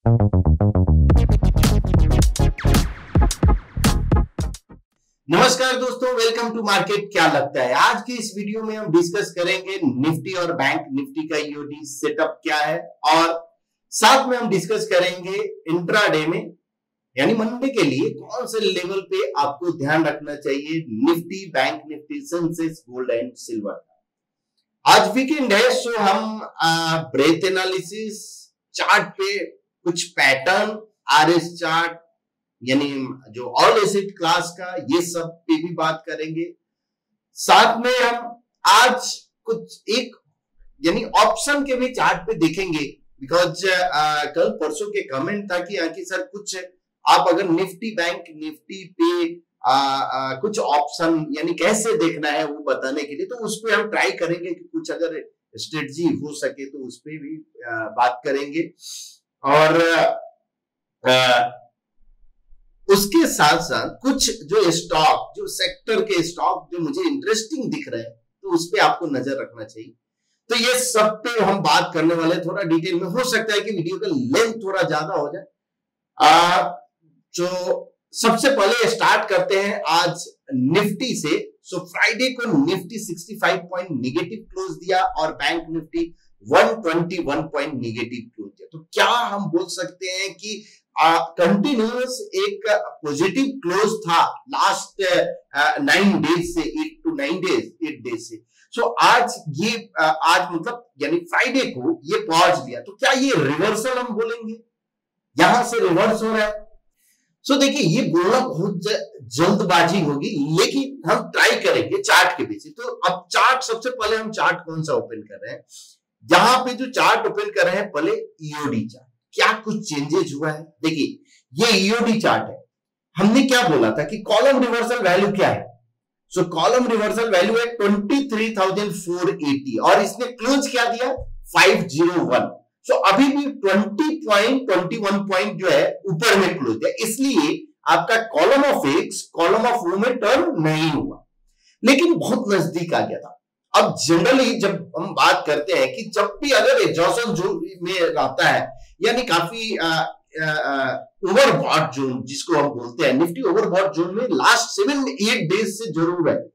नमस्कार दोस्तों, welcome to market. क्या लगता है आज की इस वीडियो में हम डिस्कस करेंगे निफ्टी और बैंक निफ्टी का ईओडी सेटअप क्या है, और साथ में हम डिस्कस करेंगे इंट्राडे में यानी मंडे के लिए कौन से लेवल पे आपको ध्यान रखना चाहिए Nifty, Bank Nifty, Sensex, gold and silver. आज वीकेंड है, सो हम ब्रेथ एनालिसिस, चार्ट पे कुछ पैटर्न, आरएस चार्ट यानी जो ऑल एसेट क्लास का, ये सब पे भी बात करेंगे। साथ में हम आज कुछ एक यानी ऑप्शन के भी चार्ट पे देखेंगे, बिकॉज कल परसों के कमेंट था कि सर कुछ आप अगर निफ्टी बैंक निफ्टी पे कुछ ऑप्शन यानी कैसे देखना है वो बताने के लिए, तो उस पे हम ट्राई करेंगे कि कुछ अगर स्ट्रेटजी हो सके तो उस पे भी बात करेंगे। और उसके साथ साथ कुछ जो स्टॉक, जो सेक्टर के स्टॉक जो मुझे इंटरेस्टिंग दिख रहे हैं, तो उस पे आपको नजर रखना चाहिए। तो ये सब पे हम बात करने वाले, थोड़ा डिटेल में। हो सकता है कि वीडियो का लेंथ थोड़ा ज्यादा हो जाए। जो सबसे पहले स्टार्ट करते हैं आज निफ्टी से। सो फ्राइडे को निफ्टी 65 पॉइंट निगेटिव क्लोज दिया और Bank Nifty 121 point negative close दिया। तो क्या हम बोल सकते हैं कि कंटिन्यूअस एक पॉजिटिव क्लोज था लास्ट 9 डेज से, 8 to 9 डेज से। सो आज ये आज मतलब यानी फ्राइडे को ये पहुंच लिया। तो क्या ये रिवर्सल हम बोलेंगे, यहां से रिवर्स हो रहा है? सो देखिए, ये बोलना बहुत जल्दबाजी होगी, लेकिन हम ट्राई करेंगे चार्ट के बेसिस। तो अब चार्ट, सबसे पहले हम चार्ट कौन सा ओपन कर रहे हैं? यहां पे जो चार्ट ओपन कर रहे हैं, पहले ईओडी चार्ट। क्या कुछ चेंजेस हुआ है? देखिए, ये ईओडी चार्ट है। हमने क्या बोला था कि कॉलम रिवर्सल वैल्यू क्या है? सो कॉलम रिवर्सल वैल्यू है 23,480 और इसने क्लोज क्या दिया? 501। सो अभी भी 21 पॉइंट जो है ऊपर में क्लोज है, इसलिए आपका column of X column of O में टर्न नहीं हुआ, लेकिन बहुत नजदीक आ गया था। अब जनरली जब हम बात करते हैं कि जब भी अगर एग्जॉशन जोन में रहता है, यानी काफी ओवरबॉट जोन जिसको हम बोलते हैं, निफ्टी ओवरबॉट जोन में लास्ट 7-8 डेज से जरूर है।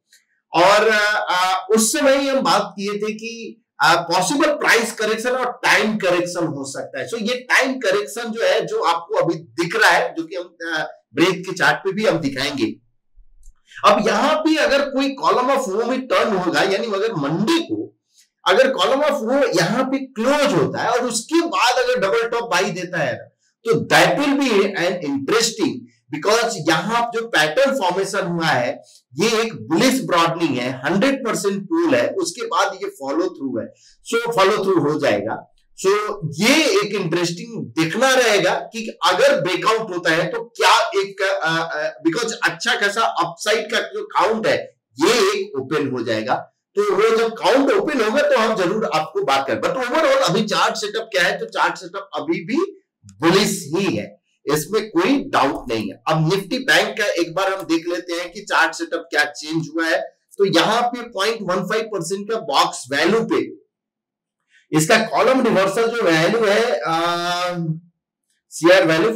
और उस समय हम बात किए थे कि पॉसिबल प्राइस करेक्शन और टाइम करेक्शन हो सकता है। सो ये टाइम करेक्शन जो है, जो आपको अभी दिख रहा है, जो कि हम ब्रेक के चार्ट पे भी हम दिखाएंगे। अब यहां पे अगर कोई कॉलम ऑफ वो में टर्न होगा, यानी अगर मंडे को अगर कॉलम ऑफ वो यहां पे क्लोज होता है और उसके बाद अगर डबल टॉप बाई देता है, तो that will be an interesting, because यहां जो पैटर्न फॉर्मेशन हुआ है, ये एक बुलिश ब्रॉडनिंग है, 100% पुल है, उसके बाद ये फॉलो थ्रू है। सो फॉलो थ्रू हो जाएगा। सो ये एक इंटरेस्टिंग देखना रहेगा कि अगर ब्रेकआउट होता है तो क्या एक बिकॉज अच्छा खासा अपसाइड का जो काउंट है, ये एक ओपन हो जाएगा। तो वो जब काउंट ओपन होगा तो हम जरूर आपको बात करें। बट ओवरऑल अभी चार्ट सेटअप क्या है? तो चार्ट सेटअप अभी भी बुलिश ही है, इसमें कोई डाउट नहीं है। अब निफ्टी बैंक का एक बार हम देख लेते हैं कि चार्ट सेटअप क्या चेंज हुआ है। तो यहां पे 0.15% का बॉक्स वैल्यू पे इसका कॉलम रिवर्सल जो वैल्यू है, शेयर वैल्यू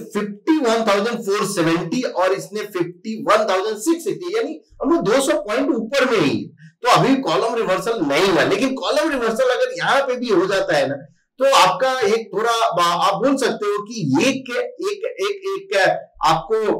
51,470 और इसने 51,680, यानी हम लोग 200 पॉइंट ऊपर में ही। तो अभी कॉलम रिवर्सल नहीं हुआ, लेकिन कॉलम रिवर्सल अगर यहां पे भी हो जाता है ना, तो आपका एक थोड़ा आप बोल सकते हो कि एक आपको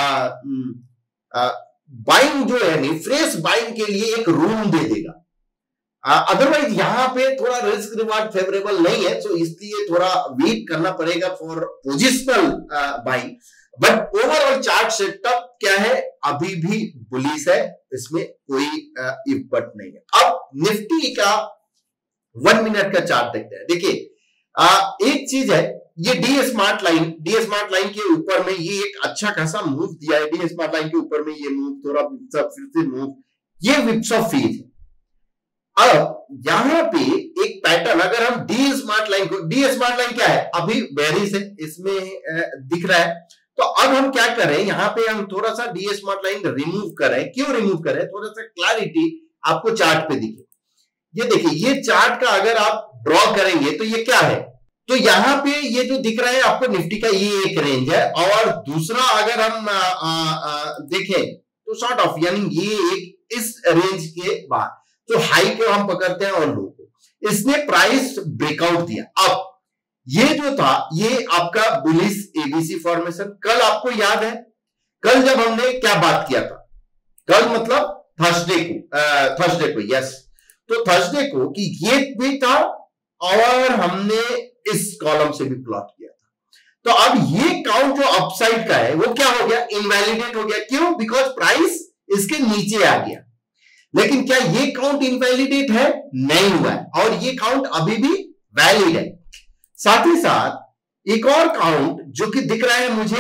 बाइंग जो है नहीं, फ्रेश बाइंग के लिए एक रूम दे देगा। अदरवाइज यहां पे थोड़ा रिस्क रिवार्ड फेवरेबल नहीं है, तो इसलिए थोड़ा वेट करना पड़ेगा for positional buying. But overall chart setup क्या है? अभी भी बुलिश है, इसमें कोई इफ बट नहीं है। अब निफ्टी का 1 मिनट का चार्ट देखते हैं। देखिए, एक चीज है, ये डी स्मार्ट लाइन के ऊपर में ये एक अच्छा खासा मूव दिया है। डी स्मार्ट लाइन के ऊपर में ये मूव थोड़ा फिर से मूव, ये विप्स ऑफ फीज है। अब यहां पे एक पैटर्न, अगर हम डी स्मार्ट लाइन क्या है? अभी बेरिश है, इसमें दिख रहा है। तो अब हम क्या करें, यहां पे हम थोड़ा सा डी स्मार्ट लाइन रिमूव करें। क्यों रिमूव करें? थोड़ा सा क्लैरिटी आपको चार्ट पे दिखे। ये देखिए, ये चार्ट का अगर आप ड्रॉ करेंगे तो ये क्या है? तो यहां पे ये जो दिख रहा है आपको निफ्टी का ये एक रेंज है, और दूसरा अगर हम देखें तो सॉर्ट ऑफ यानी ये एक इस रेंज के बाद तो हाई को हम पकड़ते हैं और लो को इसने प्राइस ब्रेकआउट दिया। अब ये जो था ये आपका बुलिश एबीसी फॉर्मेशन। कल आपको याद है कल जब हमने क्या बात किया था, कल मतलब थर्सडे को यस, तो थर्सडे को कि ये भी था और हमने इस कॉलम से भी प्लॉट किया था। तो अब ये काउंट जो अपसाइड का है वो क्या हो गया, इनवैलिडेट हो गया। क्यों? बिकॉज प्राइस इसके नीचे आ गया। लेकिन क्या ये काउंट इनवैलिडेट है? नहीं हुआ है, और ये काउंट अभी भी वैलिड है। साथ ही साथ एक और काउंट जो कि दिख रहा है मुझे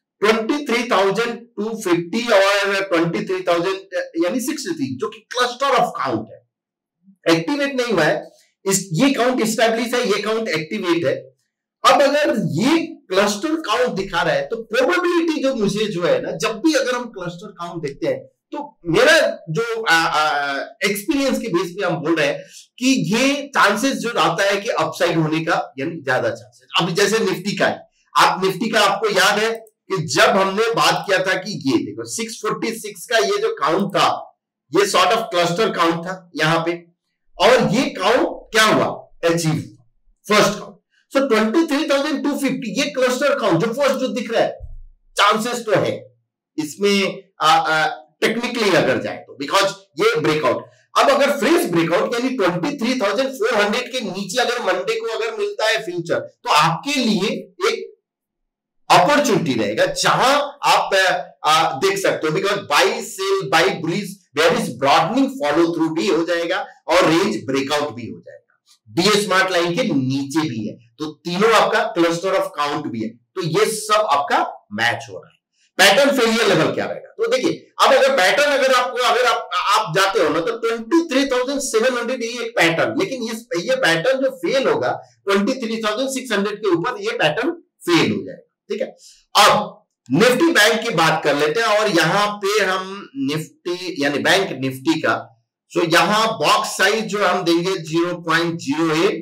23,250 और 23,000 यानी 63 जो कि क्लस्टर ऑफ काउंट है, एक्टिवेट नहीं हुआ है। ये काउंट स्टैब्लिश है, ये काउंट एक्टिवेट है। अब अगर ये क्लस्टर काउंट दिखा रहा है तो प्रोबेबिलिटी जो मुझे जो है ना, जब भी अगर हम क्लस्टर काउंट देखते हैं तो मेरा जो एक्सपीरियंस के बेस पे हम बोल रहे हैं कि ये चांसेस जो आता है कि अपसाइड होने का यानी ज्यादा चांसेस। अब जैसे निफ्टी का है, आप निफ्टी का आपको याद है कि जब हमने बात किया था कि ये देखो 646 का ये जो काउंट था ये सॉर्ट ऑफ क्लस्टर काउंट था यहां पे, और ये काउंट क्या हुआ, अचीव फर्स्ट काउंट। सो 23,250 ये क्लस्टर काउंट जो फर्स्ट जो दिख रहा है, चांसेस तो है इसमें टेक्निकली अगर जाए तो, बिकॉज ये ब्रेकआउट। अब अगर फ्रेश ब्रेकआउट यानी 23,400 के नीचे अगर मंडे को अगर मिलता है फ्यूचर, तो आपके लिए एक अपॉर्चुनिटी रहेगा जहां आप देख सकते हो, because buy sell buy bullish bearish broadening follow through भी हो जाएगा और रेंज ब्रेकआउट भी हो जाएगा। डीए स्मार्ट लाइन के नीचे भी है, तो तीनों आपका क्लस्टर ऑफ काउंट भी है, तो ये सब आपका मैच हो रहा है। पैटर्न फेलियर लेवल क्या रहेगा, तो देखिए अब अगर पैटर्न अगर आप जाते हो ना तो 23,700 ये एक पैटर्न, लेकिन ये पैटर्न जो फेल होगा 23,600 के ऊपर ये पैटर्न फेल हो जाएगा। ठीक है, अब निफ्टी बैंक की बात कर लेते हैं, और यहां पे हम निफ्टी यानी बैंक निफ्टी का, सो यहां बॉक्स साइज जो हम देंगे 0.08,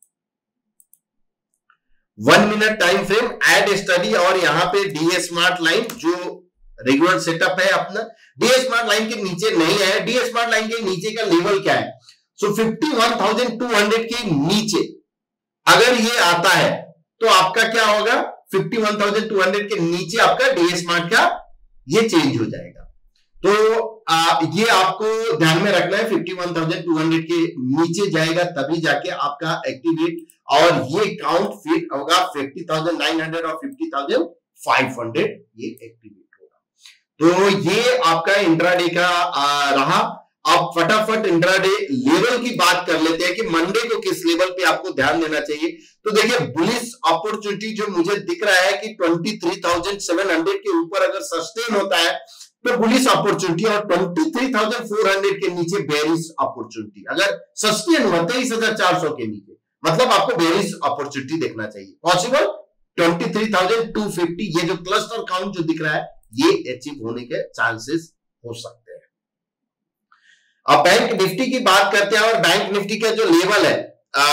1 minute time frame, add study, और यहां पे डीए स्मार्ट लाइन जो रेगुलर सेटअप है अपना, डीए स्मार्ट लाइन के नीचे नहीं है। डीए स्मार्ट लाइन के नीचे का लेवल क्या है, सो 51,200 के नीचे अगर ये आता है तो आपका क्या होगा, 51,200 के नीचे आपका डीए स्मार्ट का ये चेंज हो जाएगा। तो ये आपको ध्यान में रखना है, 51,200 के नीचे जाएगा तभी जाके आपका एक्टिवेट, और ये काउंट फिर होगा 50,900 और 50,500 ये एक्टिवेट होगा। तो ये आपका इंट्राडे का रहा। अब फटाफट इंट्राडे लेवल की बात कर लेते हैं कि मंडे को किस लेवल पे आपको ध्यान देना चाहिए। तो देखिए बुलिश अपॉर्चुनिटी जो मुझे दिख रहा है कि 23,700 के ऊपर अगर सस्टेन होता है तो बुलिश अपॉर्चुनिटी, और 23,400 के नीचे बेरिश अपॉर्चुनिटी अगर सस्टेन हुआ 23,400 के नीचे, मतलब आपको बेरिश अपॉर्चुनिटी देखना चाहिए। पॉसिबल 23,250 ये जो क्लस्टर काउंट जो दिख रहा है ये अचीव होने के चांसेस हो सकते हैं। अब बैंक निफ्टी की बात करते हैं, और बैंक निफ्टी का जो लेवल है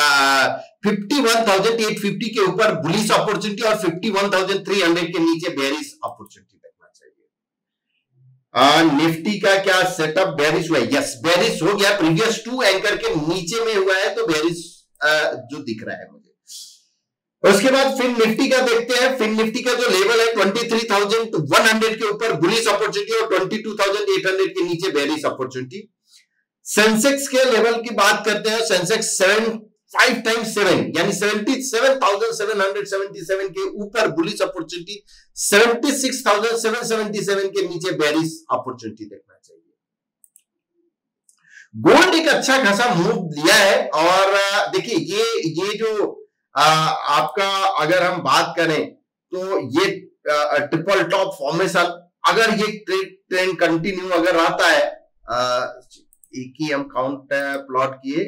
51,850 के ऊपर बुलिश अपॉर्चुनिटी और 51,300 के नीचे बेरिश अपॉर्चुनिटी देखना चाहिए। निफ्टी का क्या सेटअप, बेरिश हुआ है, यस बेरिश हो गया, प्रीवियस 2 एंकर के नीचे में हुआ है, तो बेरिश जो दिख रहा है मुझे। उसके बाद फिन निफ्टी का देखते हैं। फिन निफ्टी का जो लेवल है 23,100 के ऊपर बुलिश अपॉर्चुनिटी और 22,800 के नीचे बेरिश अपॉर्चुनिटी। सेंसेक्स के लेवल की बात करते हैं, सेंसेक्स 5 टाइम्स 7 यानी 77,777 के ऊपर बुलिश अपॉर्चुनिटी, 76,777 के नीचे बेरिश अपॉर्चुनिटी देखना चाहिए। गोल्ड एक अच्छा खासा मूव लिया है, और देखिए ये जो आपका अगर हम बात करें तो ये ट्रिपल टॉप फॉर्मेशन, अगर ये ट्रेंड कंटिन्यू अगर रहता है, एक ही हम काउंट प्लॉट किए,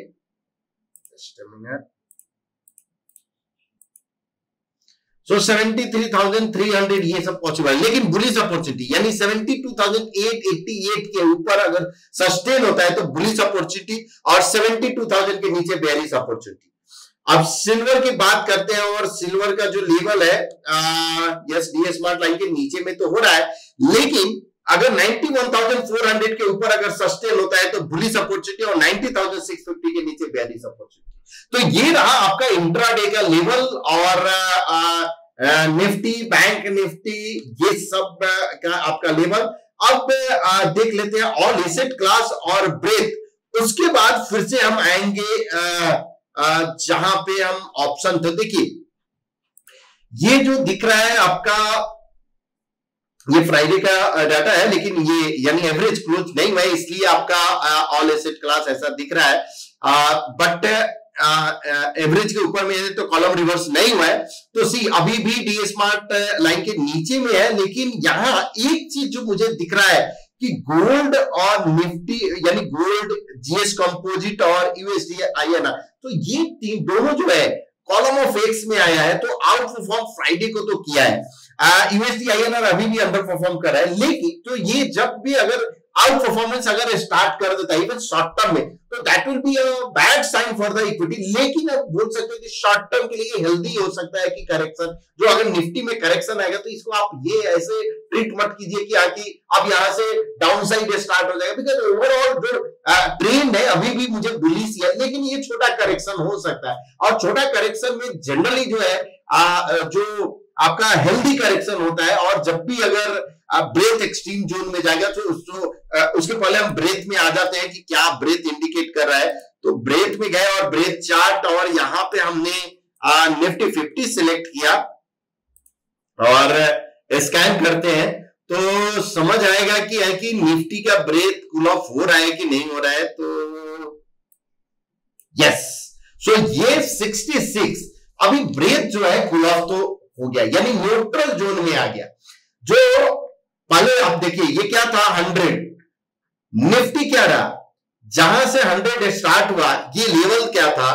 सो 73,300 ये सब पॉसिबल, लेकिन बुलिश अपॉर्चुनिटी यानी 72,888 के ऊपर अगर सस्टेन होता है तो बुलिश अपॉर्चुनिटी, और 72,000 के नीचे बेरिश अपॉर्चुनिटी। अब सिल्वर की बात करते हैं और सिल्वर का जो लेवल है यस डी स्मार्ट लाइन के नीचे में तो हो रहा है, लेकिन अगर 91,400 के ऊपर अगर सस्टेन होता है तो बुलिश अपॉर्चुनिटी और 90,650 के नीचे बेयरिश अपॉर्चुनिटी। तो ये रहा आपका इंट्राडे का लेवल और निफ्टी बैंक निफ्टी ये सब का आपका लेवल। अब देख लेते हैं ऑल एसेट क्लास और ब्रेथ, उसके बाद फिर से हम आएंगे जहां पे हम ऑप्शन थे। देखिए ये जो दिख रहा है आपका ये फ्राइडे का डाटा है, लेकिन ये यानी एवरेज क्लोज नहीं हुआ है, इसलिए आपका ऑल एसेट क्लास ऐसा दिख रहा है। बट एवरेज के ऊपर में तो कॉलम रिवर्स नहीं हुआ है। तो सी अभी भी डी स्मार्ट लाइन के नीचे में है, लेकिन यहां एक चीज जो मुझे दिख रहा है कि गोल्ड और निफ्टी यानी गोल्ड जीएस कंपोजिट और यूएसडी आईएनआर, तो ये तीन दोनों जो है कॉलम ऑफ एक्स में आया है, तो आउट परफॉर्म फ्राइडे को तो किया है। यूएसडी आईएनआर अभी भी अंडर परफॉर्म कर रहा है, लेकिन तो ये जब भी अगर आउट परफॉर्मेंस अगर स्टार्ट कर देता है इवन शॉर्ट टर्म में, तो that will be a bad sign for the equity. लेकिन अब बोल सकते हो कि शॉर्ट टर्म के लिए हेल्दी हो सकता है कि करेक्शन जो अगर निफ्टी में करेक्शन आएगा तो इसको आप ये ऐसे ट्रीट मत कीजिए कि आकी अब यहां से डाउन साइड स्टार्ट हो जाएगा, बिकॉज ओवरऑल जो ट्रेंड है अभी भी मुझे बुलिश है, लेकिन ये छोटा करेक्शन हो सकता है। और छोटा करेक्शन में जनरली जो है जो आपका हेल्दी करेक्शन होता है, और जब भी अगर ब्रेथ एक्सट्रीम जोन में जाएगा तो उसके पहले हम ब्रेथ में आ जाते हैं कि क्या ब्रेथ इंडिकेट कर रहा है। तो ब्रेथ में गए और ब्रेथ चार्ट, और यहां पे हमने निफ्टी 50 सिलेक्ट किया और स्कैन करते हैं तो समझ आएगा कि निफ्टी का ब्रेथ कूल ऑफ हो रहा है कि नहीं हो रहा है। तो यस, सो ये 66 अभी ब्रेथ जो है कूल ऑफ तो हो गया, यानी न्यूट्रल जोन में आ गया। जो पहले आप देखिए ये क्या था 100, निफ्टी क्या रहा, जहां से 100 स्टार्ट हुआ ये लेवल क्या था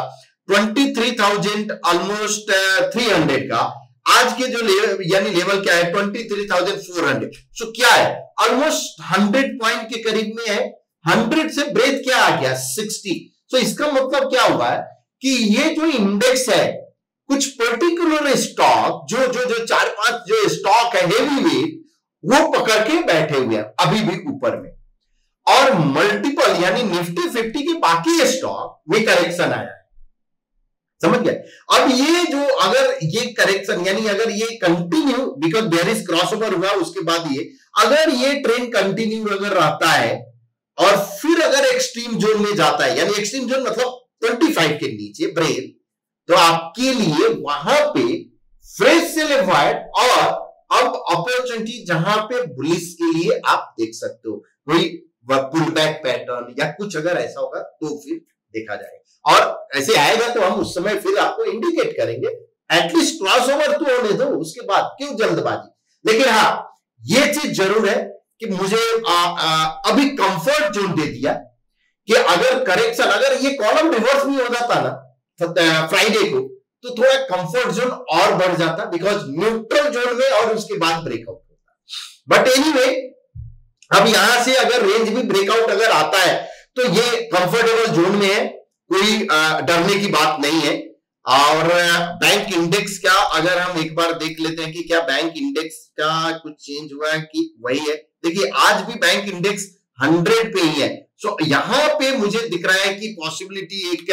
23,000 ऑलमोस्ट 300 का। आज के जो लेवल यानी लेवल क्या है 23,400। सो क्या है ऑलमोस्ट 100 पॉइंट के करीब में है। 100 से ब्रेथ क्या आ गया 60। सो इसका मतलब क्या हुआ है कि ये जो इंडेक्स है कुछ पर्टिकुलर स्टॉक जो 4-5 जो स्टॉक है हेवी वेट वो पकड़ के बैठे हुए हैं अभी भी ऊपर में, और मल्टीपल यानी निफ्टी 50 के बाकी स्टॉक में करेक्शन आया है। समझ गए? अब ये जो अगर ये करेक्शन यानी अगर ये कंटिन्यू बिकॉज बेयरिश क्रॉसओवर हुआ उसके बाद ये अगर ये ट्रेंड कंटिन्यू अगर रहता है और फिर अगर एक्सट्रीम जोन में जाता है यानी एक्सट्रीम जोन मतलब 25 के नीचे ब्रेक, तो आपके लिए वहां पे फ्रेश सेल अवॉइड और अब अपॉर्चुनिटी जहां पे बुलिश के लिए आप देख सकते हो कोई पुल बैक पैटर्न या कुछ अगर ऐसा होगा तो फिर देखा जाएगा, और ऐसे आएगा तो हम उस समय फिर आपको इंडिकेट करेंगे। एटलीस्ट क्रॉस ओवर तो होने दो, उसके बाद क्यों जल्दबाजी। लेकिन हाँ ये चीज जरूर है कि मुझे अभी कंफर्ट जोन दे दिया कि अगर करेक्शन अगर ये कॉलम रिवर्स नहीं हो जाता ना फ्राइडे को तो थोड़ा कंफर्ट जोन और बढ़ जाता बिकॉज न्यूट्रल जोन में और उसके बाद ब्रेकआउट होता। बट एनीवे अब यहां से अगर रेंज भी ब्रेकआउट अगर आता है तो ये कंफर्टेबल जोन में है, कोई डरने की बात नहीं है। और बैंक इंडेक्स का अगर हम एक बार देख लेते हैं कि क्या बैंक इंडेक्स का कुछ चेंज हुआ है कि वही है। देखिए आज भी बैंक इंडेक्स 100 पे ही है। सो यहां पे मुझे दिख रहा है कि पॉसिबिलिटी एक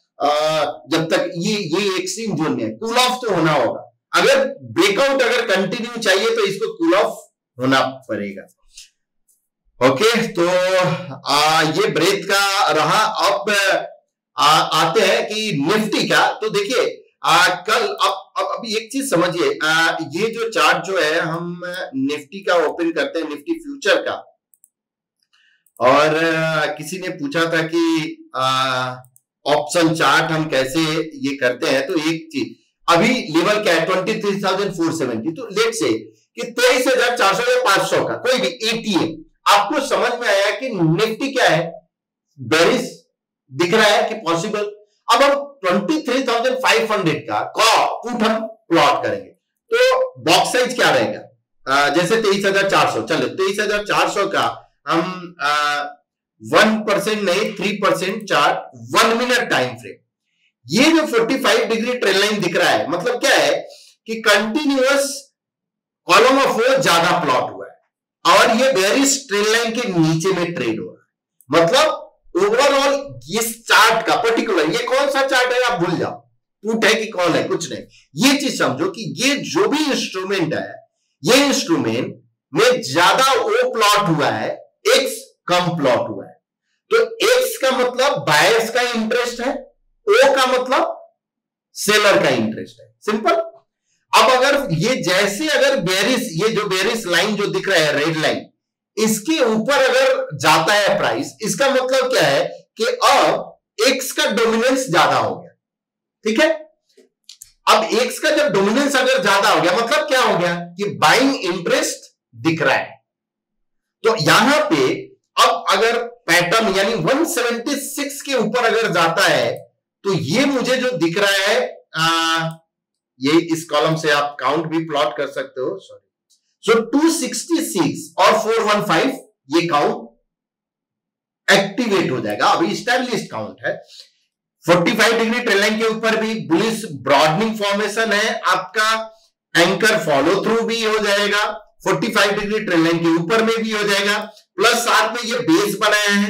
जब तक ये एक्सट्रीम जोन में कूल ऑफ तो होना होगा। अगर ब्रेकआउट अगर कंटिन्यू चाहिए तो इसको कूल ऑफ होना पड़ेगा। ओके तो ये ब्रेथ का रहा। अब आते हैं कि निफ्टी का। तो देखिए कल अब एक चीज समझिए, ये जो चार्ट जो है हम निफ्टी का ओपन करते हैं निफ्टी फ्यूचर का, और किसी ने पूछा था कि ऑप्शन चार्ट हम कैसे ये करते हैं। तो एक चीज अभी लेवल क्या है 23,470, तो लेट से कि 23,400 या 500 का कोई भी एटीएम आपको समझ में आया कि निफ्टी क्या है बेरिश दिख रहा है कि पॉसिबल। अब हम 23,500 का पुट हम प्लॉट करेंगे तो बॉक्स साइज क्या रहेगा, जैसे 23,400 चलो 23,400 का हम 1% नहीं 3% चार्ट 1 मिनट टाइम फ्रेम, ये जो 45 डिग्री ट्रेंड लाइन दिख रहा है, मतलब क्या है कि कंटिन्यूअस कॉलम ऑफ वो ज्यादा प्लॉट हुआ है और ये बेयरिश ट्रेंड लाइन के नीचे में ट्रेड हो रहा है। मतलब ओवरऑल इस चार्ट का पर्टिकुलर, ये कौन सा चार्ट है आप भूल जाओ, पुट है कि कॉल है, कुछ नहीं, ये चीज समझो कि ये जो भी इंस्ट्रूमेंट है, ये इंस्ट्रूमेंट में ज्यादा ओ प्लॉट हुआ है, एक्स कम प्लॉट हुआ है। तो एक्स का मतलब बायर्स का इंटरेस्ट है, ओ का मतलब सेलर का इंटरेस्ट है, सिंपल। अब अगर ये जैसे अगर बेरिस, ये जो बेरिस लाइन जो दिख रहा है रेड लाइन, इसके ऊपर अगर जाता है प्राइस, इसका मतलब क्या है कि अब एक्स का डोमिनेंस ज्यादा हो गया, ठीक है। अब एक्स का जब डोमिनेंस अगर ज्यादा हो गया, मतलब क्या हो गया कि बाइंग इंटरेस्ट दिख रहा है। तो यहां पे अब अगर पैटर्न यानी 176 के ऊपर अगर जाता है, तो ये मुझे जो दिख रहा है, ये इस कॉलम से आप काउंट भी प्लॉट कर सकते हो, सॉरी। सो 266 और 415 ये काउंट एक्टिवेट हो जाएगा, अभी स्टैब्लिश्ड काउंट है। 45 डिग्री ट्रेंड लाइन के ऊपर भी बुलिश ब्रॉडनिंग फॉर्मेशन है, आपका एंकर फॉलो थ्रू भी हो जाएगा, 45 डिग्री ट्रेंड लाइन के ऊपर में भी हो जाएगा, प्लस साथ में ये बेस बनाया है।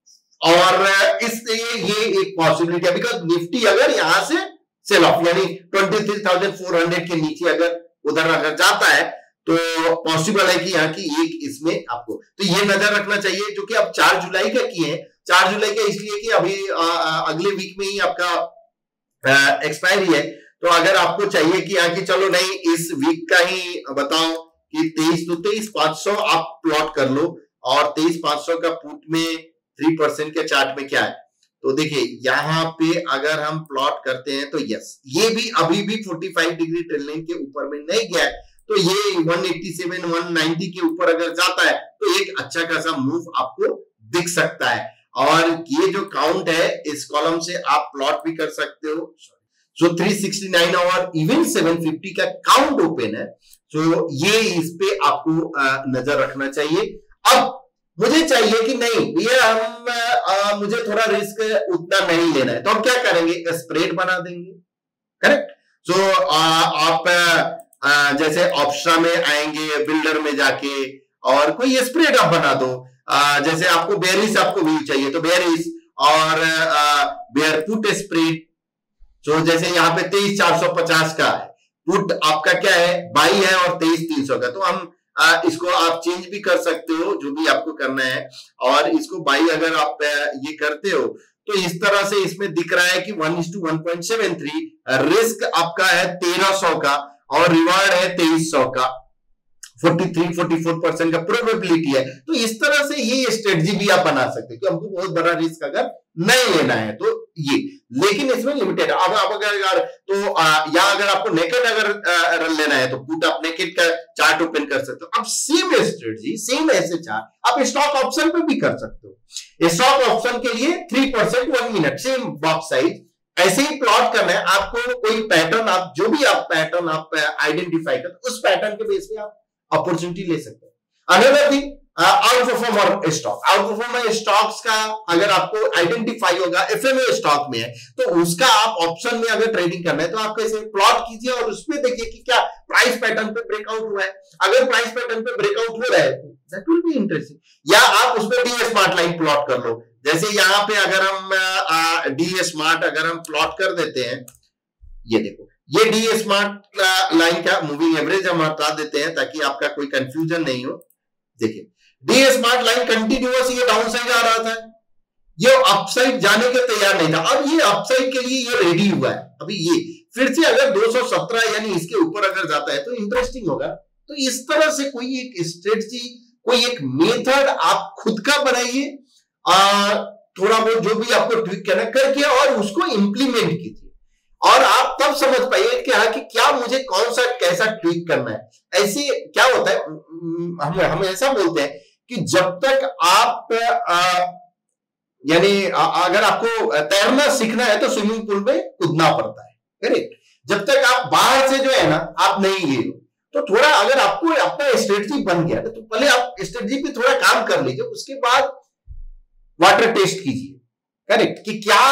और इसलिए ये एक पॉसिबिलिटी है, बिकॉज निफ्टी अगर यहां से सेल ऑफ यानी 23,400 के नीचे अगर उधर अगर जाता है, तो पॉसिबल है कि यहाँ की एक इसमें आपको, तो ये नजर रखना चाहिए, जो कि अब 4 जुलाई का किए हैं। 4 जुलाई का इसलिए कि अभी अगले वीक में ही आपका एक्सपायरी है। तो अगर आपको चाहिए कि यहाँ की चलो नहीं इस वीक का ही बताओ कि 23,500 आप प्लॉट कर लो, और 23,500 का पुट में 3% के चार्ट में क्या है, तो देखिए यहां पे अगर हम प्लॉट करते हैं तो यस, ये भी अभी भी 45 डिग्री ट्रेंड लाइन के ऊपर में नहीं गया है, तो ये 187 190 के ऊपर अगर जाता है तो एक अच्छा खासा मूव आपको दिख सकता है। और ये जो काउंट है इस कॉलम से आप प्लॉट भी कर सकते हो। सो 369 और इवन 750 का काउंट ओपन है, तो ये इस पे आपको नजर रखना चाहिए। अब मुझे चाहिए कि नहीं भैया हम मुझे थोड़ा रिस्क उतना नहीं लेना है, तो हम क्या करेंगे, स्प्रेड बना देंगे, करेक्ट। सो आप जैसे ऑप्शा में आएंगे, बिल्डर में जाके और कोई स्प्रेड आप बना दो। जैसे आपको बेरिस आपको व्यू चाहिए तो बेरिस और बेयर पुट स्प्रेड। तो जैसे यहाँ पे 23,450 का है पुट, आपका क्या है बाई है और 23,300 का, तो हम इसको आप चेंज भी कर सकते हो, जो भी आपको करना है। और इसको बाई अगर आप ये करते हो तो इस तरह से इसमें दिख रहा है कि 1:1.73, रिस्क आपका है 1300 का और रिवार्ड है 2300 का, 43-44% का प्रोबेबिलिटी है। तो इस तरह से ये स्ट्रेटजी भी आप बना सकते हो कि हमको बहुत बड़ा रिस्क अगर नहीं लेना है तो ये, लेकिन इसमें लिमिटेड। अब आप अगर तो या अगर आपको नेकेड अगर लेना है तो पुट आप नेकेड का चार्ट ओपन कर सकते हो। अब सेम स्ट्रेटजी, सेम ऐसे चार्ट आप स्टॉक ऑप्शन पे भी कर सकते हो। स्टॉक ऑप्शन के लिए 3% 1 मिनट, सेम बॉक्स साइज, ऐसे ही प्लॉट करना है आपको। कोई पैटर्न आप जो भी आप पैटर्न आप आइडेंटिफाई कर, उस पैटर्न के बेस पे आप अपॉर्चुनिटी ले सकते हैं। Another thing, out performer stock, out performer stocks का अगर आपको आइडेंटिफाई होगा, एफएमए स्टॉक में है तो उसका आप ऑप्शन में अगर ट्रेडिंग करना है तो आप कैसे प्लॉट कीजिए और उसमें देखिए कि क्या प्राइस पैटर्न पे ब्रेकआउट हुआ है। अगर प्राइस पैटर्न पे ब्रेकआउट हो रहा है तो दैट विल बी इंटरेस्टिंग। या आप उसमें डी स्मार्ट लाइन प्लॉट कर लो। जैसे यहाँ पे अगर हम डी स्मार्ट अगर हम प्लॉट कर देते हैं, ये देखो ये डी स्मार्ट लाइन का मूविंग एवरेज हम हटा देते हैं ताकि आपका कोई कंफ्यूजन नहीं हो। देखिए डी स्मार्ट लाइन कंटिन्यूअस ये डाउन साइड आ रहा था, ये अपसाइड जाने के तैयार नहीं था, अब ये अपसाइड के लिए ये रेडी हुआ है। अभी ये फिर से अगर 217 यानी इसके ऊपर अगर जाता है तो इंटरेस्टिंग होगा। तो इस तरह से कोई एक स्ट्रेटजी, कोई एक मेथड आप खुद का बनाइए, थोड़ा बहुत जो भी आपको ट्विक करना करके और उसको इंप्लीमेंट कीजिए, और आप तब समझ पाइए कि हाँ कि क्या मुझे कौन सा कैसा ट्विक करना है। ऐसे क्या होता है, हम ऐसा बोलते हैं कि जब तक आप यानी अगर आपको तैरना सीखना है तो स्विमिंग पूल में कूदना पड़ता है, करेक्ट। जब तक आप बाहर से जो है ना आप नहीं ये तो थोड़ा अगर आपको अपना स्ट्रेटजी बन गया तो पहले आप स्ट्रेटजी पे थोड़ा काम कर लीजिए, उसके बाद वाटर टेस्ट कीजिए, करेक्ट, कि क्या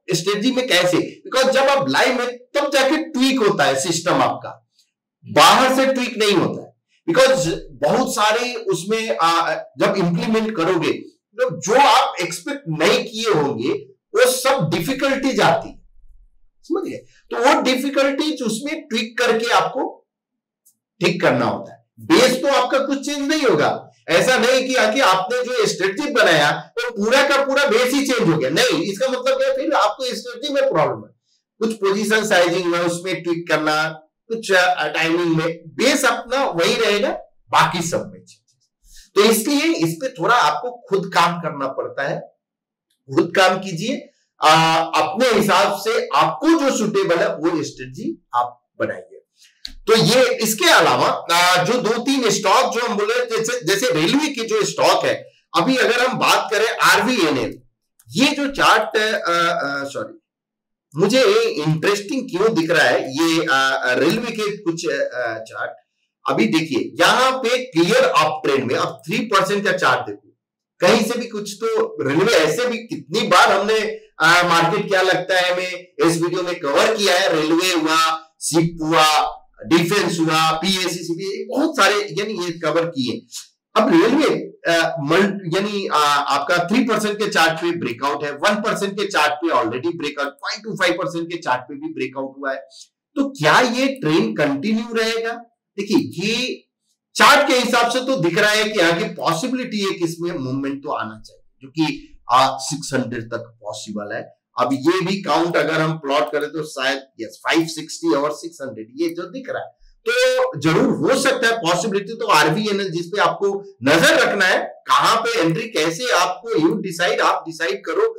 स्ट्रेटजी में कैसे, बिकॉज जब आप लाइव में तब जाके ट्वीक होता है सिस्टम आपका, बाहर से ट्वीक नहीं होता है, बिकॉज बहुत सारे उसमें जब इंप्लीमेंट करोगे तो जो आप एक्सपेक्ट नहीं किए होंगे वो सब डिफिकल्टीज आती है, समझ गए? तो वो डिफिकल्टीज उसमें ट्विक करके आपको ठीक करना होता है। बेस तो आपका कुछ चेंज नहीं होगा, ऐसा नहीं कि आके आपने जो स्ट्रेटजी बनाया तो पूरा का पूरा बेस ही चेंज हो गया, नहीं। इसका मतलब क्या, फिर आपको स्ट्रेटजी में प्रॉब्लम है, कुछ पोजीशन साइजिंग में उसमें ट्विक करना, कुछ टाइमिंग में, बेस अपना वही रहेगा, बाकी सब में चेंज। तो इसलिए इस पे थोड़ा आपको खुद काम करना पड़ता है, खुद काम कीजिए, अपने हिसाब से आपको जो सुटेबल है वो स्ट्रेटजी आप बनाइए। तो ये इसके अलावा जो 2-3 स्टॉक जो हम बोले, जैसे रेलवे की जो स्टॉक है, अभी अगर हम बात करें RVNL, ये जो चार्ट सॉरी मुझे इंटरेस्टिंग क्यों दिख रहा है ये रेलवे के कुछ चार्ट, अभी देखिए यहां पे क्लियर अप ट्रेंड में, अब 3% का चार्ट देखो, कहीं से भी कुछ तो रेलवे, ऐसे भी कितनी बार हमने मार्केट क्या लगता है हमें इस वीडियो में कवर किया है, रेलवे हुआ, सिप हुआ, डिफेंस हुआ, PSCCB, बहुत सारे यानी ये कवर किए। अब रेलवे यानी आपका 3% के चार्ट पे ब्रेकआउट है, 1% के चार्ट पे ऑलरेडी ब्रेकआउट, 0.25% के चार्ट पे भी ब्रेकआउट हुआ है। तो क्या ये ट्रेंड कंटिन्यू रहेगा? देखिए ये चार्ट के हिसाब से तो दिख रहा है कि आगे पॉसिबिलिटी है कि इसमें मूवमेंट तो आना चाहिए, जो कि 600 तक पॉसिबल है। अब ये भी काउंट अगर हम प्लॉट करें तो शायद यस 560 और 600 ये जो दिख रहा है, तो जरूर हो सकता है पॉसिबिलिटी। तो RVNL जिस पे आपको नजर रखना है, कहां पे एंट्री, कैसे आपको आप डिसाइड करो।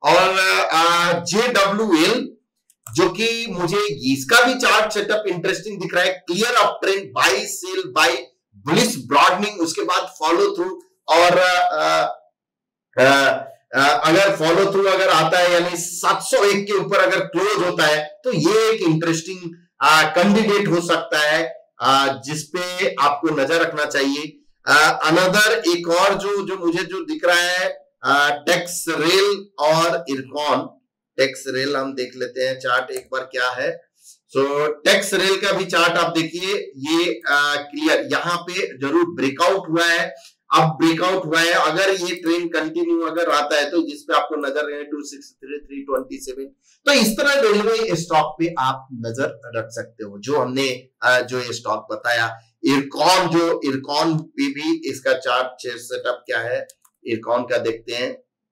और JWL जो कि मुझे इसका भी चार्ट सेटअप इंटरेस्टिंग दिख रहा है, clear up trend, buy sell buy, bullish broadening, उसके बाद फॉलो थ्रू, और अगर फॉलो थ्रू अगर आता है यानी 701 के ऊपर अगर क्लोज होता है तो ये एक इंटरेस्टिंग कैंडिडेट हो सकता है जिसपे आपको नजर रखना चाहिए। अनदर एक और जो मुझे जो दिख रहा है टेक्स रेल और इरकॉन। टेक्स रेल हम देख लेते हैं चार्ट एक बार क्या है। सो टेक्स रेल का भी चार्ट आप देखिए, ये क्लियर यहाँ पे जरूर ब्रेकआउट हुआ है, अब ब्रेकआउट हुआ है। अगर ये ट्रेंड कंटिन्यू अगर आता है तो जिसपे आपको नजर रहे 263, 327, तो इस तरह रेलवे स्टॉक पे आप नजर रख सकते हो। जो हमने जो ये स्टॉक बताया, इरकॉन पे भी इसका चार्ट सेटअप क्या है, इरकॉन का देखते हैं।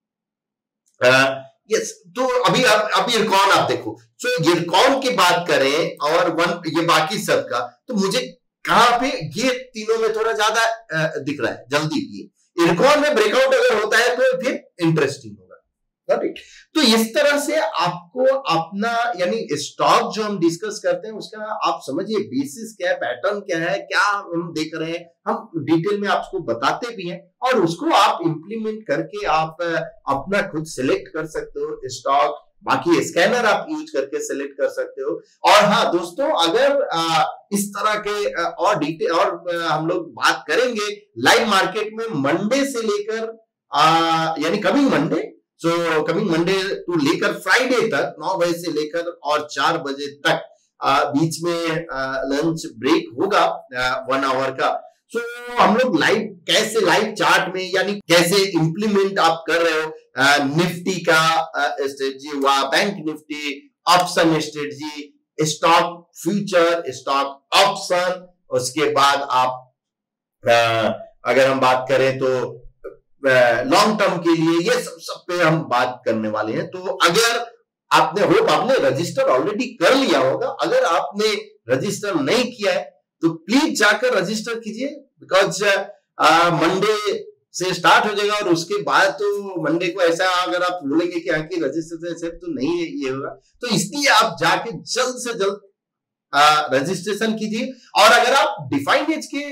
यस, तो अभी इरकॉन आप देखो, सो इरकॉन की बात करें और ये बाकी सब का, तो मुझे कहां पे ये तीनों में थोड़ा ज्यादा दिख रहा है जल्दी। ये इरकॉन में ब्रेकआउट अगर होता है तो फिर इंटरेस्टिंग होगा। तो इस तरह से आपको अपना यानी स्टॉक जो हम डिस्कस करते हैं उसका आप समझिए बेसिस क्या है, पैटर्न क्या है, क्या हम देख रहे हैं, हम डिटेल में आपको बताते भी हैं और उसको आप इंप्लीमेंट करके आप अपना खुद सिलेक्ट कर सकते हो स्टॉक। बाकी स्कैनर आप यूज करके सिलेक्ट कर सकते हो। और हाँ दोस्तों, अगर इस तरह के और डिटेल और हम लोग बात करेंगे लाइव मार्केट में मंडे से लेकर यानी कमिंग मंडे टू लेकर फ्राइडे तक 9 बजे से लेकर और 4 बजे तक बीच में लंच ब्रेक होगा 1 आवर का। सो हम लोग कैसे लाइव चार्ट में यानी कैसे इंप्लीमेंट आप कर रहे हो, निफ्टी का स्ट्रेटजी हुआ, Bank Nifty, option strategy, stock future, stock option, उसके बाद आप अगर हम बात करें तो लॉन्ग टर्म के लिए, ये सब पे हम बात करने वाले हैं। तो अगर आपने रजिस्टर ऑलरेडी कर लिया होगा, अगर आपने रजिस्टर नहीं किया है तो प्लीज जाकर रजिस्टर कीजिए, बिकॉज मंडे से स्टार्ट हो जाएगा और उसके बाद तो मंडे को ऐसा अगर आप बोलेंगे कि आपकी रजिस्ट्रेशन तो नहीं है ये होगा, तो इसलिए आप जाके जल्द से जल्द रजिस्ट्रेशन कीजिए। और अगर आप डिफाइंड एज के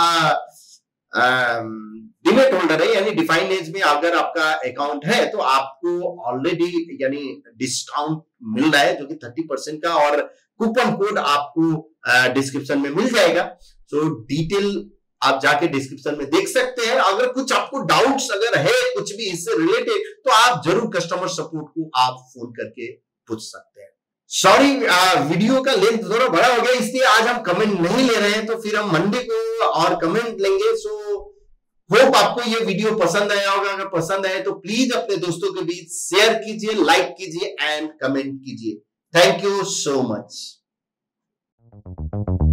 डिमेट होल्डर है यानी डिफाइंड एज में अगर आपका अकाउंट है तो आपको ऑलरेडी यानी डिस्काउंट मिल रहा है जो कि 30% का, और कूपन कोड आपको डिस्क्रिप्शन में मिल जाएगा। सो डिटेल आप जाके डिस्क्रिप्शन में देख सकते हैं। अगर कुछ आपको डाउट्स अगर है कुछ भी इससे रिलेटेड तो आप जरूर कस्टमर सपोर्ट को आप फोन करके पूछ सकते हैं। सॉरी, वीडियो का लेंथ थोड़ा बड़ा हो गया, इसलिए आज हम कमेंट नहीं ले रहे हैं, तो फिर हम मंडे को और कमेंट लेंगे। सो होप आपको ये वीडियो पसंद आया होगा। अगर पसंद आए तो प्लीज अपने दोस्तों के बीच शेयर कीजिए, लाइक कीजिए एंड कमेंट कीजिए। Thank you so much.